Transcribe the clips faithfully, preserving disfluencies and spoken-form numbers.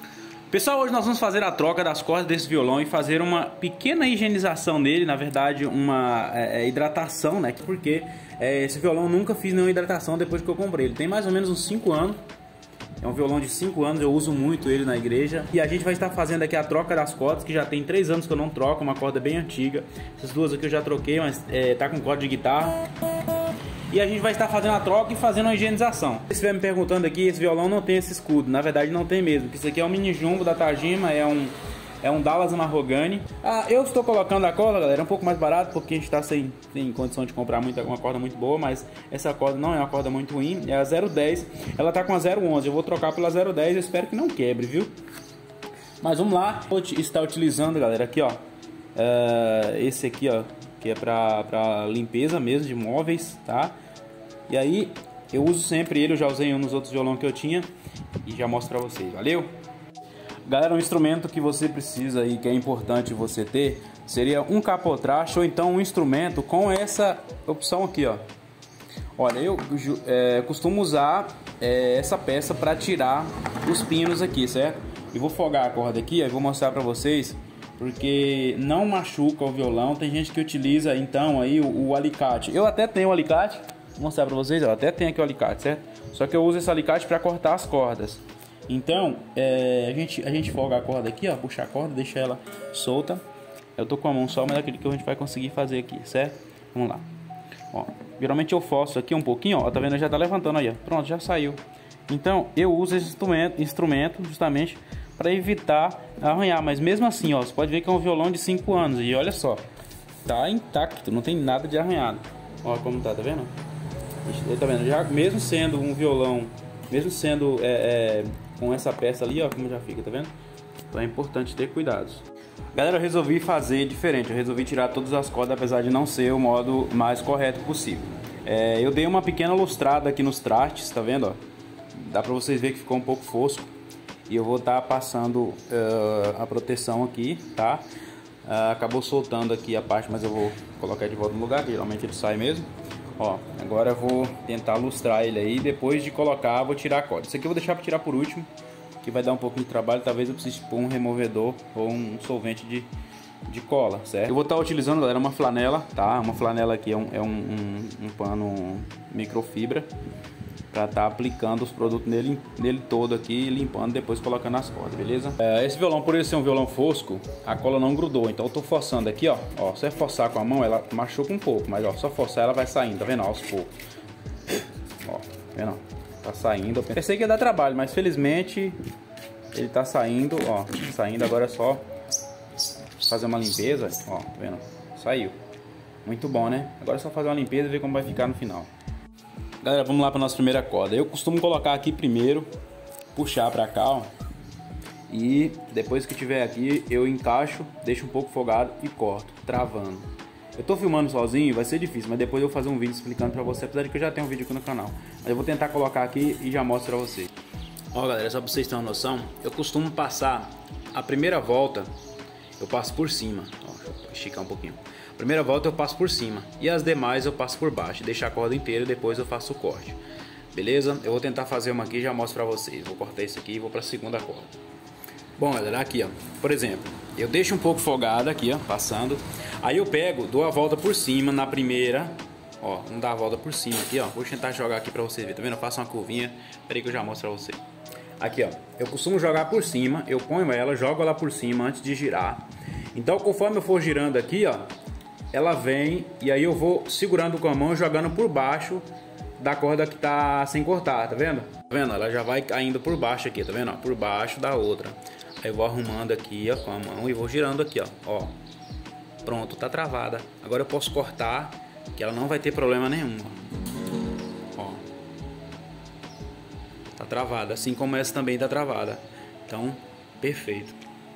Pessoal, hoje nós vamos fazer a troca das cordas desse violão e fazer uma pequena higienização nele, na verdade uma é, hidratação, né? Porque é, esse violão eu nunca fiz nenhuma hidratação depois que eu comprei. Ele tem mais ou menos uns cinco anos, é um violão de cinco anos, eu uso muito ele na igreja. E a gente vai estar fazendo aqui a troca das cordas, que já tem três anos que eu não troco, uma corda bem antiga. Essas duas aqui eu já troquei, mas é, tá com corda de guitarra. E a gente vai estar fazendo a troca e fazendo a higienização. Se você estiver me perguntando aqui, esse violão não tem esse escudo. Na verdade não tem mesmo, porque isso aqui é um mini jumbo da Tajima, é um, é um Dallas Mahogany. Ah, eu estou colocando a corda, galera, é um pouco mais barato, porque a gente está sem, sem condição de comprar muita, uma corda muito boa, mas essa corda não é uma corda muito ruim, é a zero dez, ela está com a zero onze, eu vou trocar pela zero dez, eu espero que não quebre, viu? Mas vamos lá, vou estar utilizando, galera, aqui ó, uh, esse aqui ó, que é para para limpeza mesmo de móveis, tá? E aí eu uso sempre ele, eu já usei um nos outros violão que eu tinha e já mostro para vocês, valeu? Galera, um instrumento que você precisa e que é importante você ter seria um capotraste ou então um instrumento com essa opção aqui, ó. Olha, eu é, costumo usar é, essa peça para tirar os pinos aqui, certo? E vou folgar a corda aqui, aí vou mostrar para vocês, porque não machuca o violão. Tem gente que utiliza então aí o, o alicate. Eu até tenho o alicate, vou mostrar para vocês, ó, até tenho aqui o alicate, certo? Só que eu uso esse alicate para cortar as cordas. Então, é, a, gente, a gente folga a corda aqui, ó, puxa a corda, deixa ela solta. Eu tô com a mão só, mas é aquilo que a gente vai conseguir fazer aqui, certo? Vamos lá. Ó, geralmente eu forço aqui um pouquinho, ó, tá vendo? Já tá levantando aí, ó. Pronto, já saiu. Então, eu uso esse instrumento, instrumento justamente para evitar arranhar. Mas mesmo assim, ó, você pode ver que é um violão de cinco anos. E olha só, tá intacto, não tem nada de arranhado. Ó como tá, tá vendo? Tá vendo? Já, mesmo sendo um violão, mesmo sendo é, é, com essa peça ali, ó, como já fica, tá vendo? Então é importante ter cuidados. Galera, eu resolvi fazer diferente. Eu resolvi tirar todas as cordas, apesar de não ser o modo mais correto possível. É, eu dei uma pequena lustrada aqui nos trastes, tá vendo? Ó? Dá pra vocês verem que ficou um pouco fosco. E eu vou estar tá passando uh, a proteção aqui, tá? Uh, acabou soltando aqui a parte, mas eu vou colocar de volta no lugar, que geralmente ele sai mesmo. Ó, agora eu vou tentar lustrar ele aí. Depois de colocar, vou tirar a corda. Isso aqui eu vou deixar para tirar por último, que vai dar um pouquinho de trabalho. Talvez eu precise pôr um removedor ou um solvente de, de cola, certo? Eu vou estar utilizando, galera, uma flanela, tá? Uma flanela aqui é um, é um, um, um pano microfibra, para estar tá aplicando os produtos nele, nele todo aqui, limpando, depois colocando as cordas, beleza? É, esse violão, por ele ser um violão fosco, a cola não grudou, então eu tô forçando aqui, ó, ó, se você forçar com a mão, ela machuca um pouco, mas ó, só forçar ela vai saindo, tá vendo? Ó, aos poucos. Ó, tá vendo? Tá saindo. Eu pensei que ia dar trabalho, mas felizmente ele tá saindo, ó, saindo. Agora é só fazer uma limpeza, ó, tá vendo? Saiu. Muito bom, né? Agora é só fazer uma limpeza e ver como vai ficar no final. Galera, vamos lá para nossa primeira corda. Eu costumo colocar aqui primeiro, puxar para cá, ó, e depois que tiver aqui eu encaixo, deixo um pouco folgado e corto, travando. Eu tô filmando sozinho, vai ser difícil, mas depois eu vou fazer um vídeo explicando para você, apesar de que eu já tenho um vídeo aqui no canal. Mas eu vou tentar colocar aqui e já mostro para vocês. Ó, galera, só para vocês terem uma noção, eu costumo passar a primeira volta, eu passo por cima. Ó, deixa eu esticar um pouquinho. Primeira volta eu passo por cima e as demais eu passo por baixo, deixar a corda inteira e depois eu faço o corte. Beleza? Eu vou tentar fazer uma aqui e já mostro pra vocês. Vou cortar isso aqui e vou pra segunda corda. Bom, galera, aqui ó, por exemplo, eu deixo um pouco folgada aqui ó, passando. Aí eu pego, dou a volta por cima na primeira. Ó, vamos dar a volta por cima aqui ó. Vou tentar jogar aqui pra vocês verem, tá vendo? Eu faço uma curvinha, peraí que eu já mostro pra vocês. Aqui ó, eu costumo jogar por cima, eu ponho ela, jogo ela por cima antes de girar. Então conforme eu for girando aqui ó, ela vem e aí eu vou segurando com a mão e jogando por baixo da corda que tá sem cortar, tá vendo? Tá vendo? Ela já vai caindo por baixo aqui, tá vendo? Ó, por baixo da outra. Aí eu vou arrumando aqui, ó, com a mão e vou girando aqui, ó. Ó. Pronto, tá travada. Agora eu posso cortar, que ela não vai ter problema nenhum. Ó. Tá travada, assim como essa também tá travada. Então, perfeito.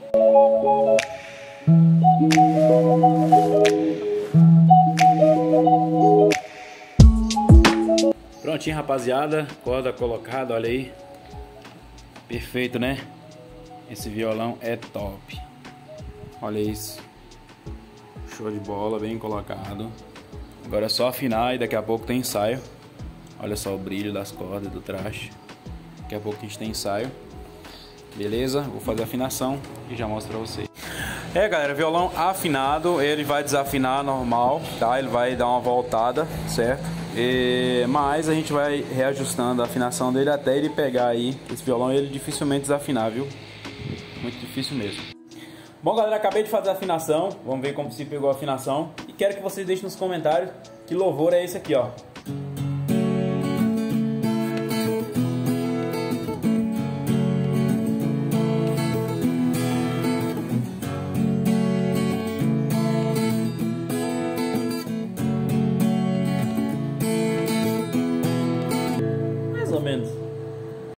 Prontinho, rapaziada, corda colocada, olha aí. Perfeito, né? Esse violão é top. Olha isso. Show de bola, bem colocado. Agora é só afinar e daqui a pouco tem ensaio. Olha só o brilho das cordas do traste. Daqui a pouco a gente tem ensaio. Beleza? Vou fazer a afinação e já mostro pra vocês. É, galera, violão afinado, ele vai desafinar normal, tá? Ele vai dar uma voltada, certo? E, mas a gente vai reajustando a afinação dele até ele pegar aí esse violão, ele dificilmente desafinar, viu? Muito difícil mesmo. Bom, galera, acabei de fazer a afinação. Vamos ver como se pegou a afinação. E quero que vocês deixem nos comentários que louvor é esse aqui, ó.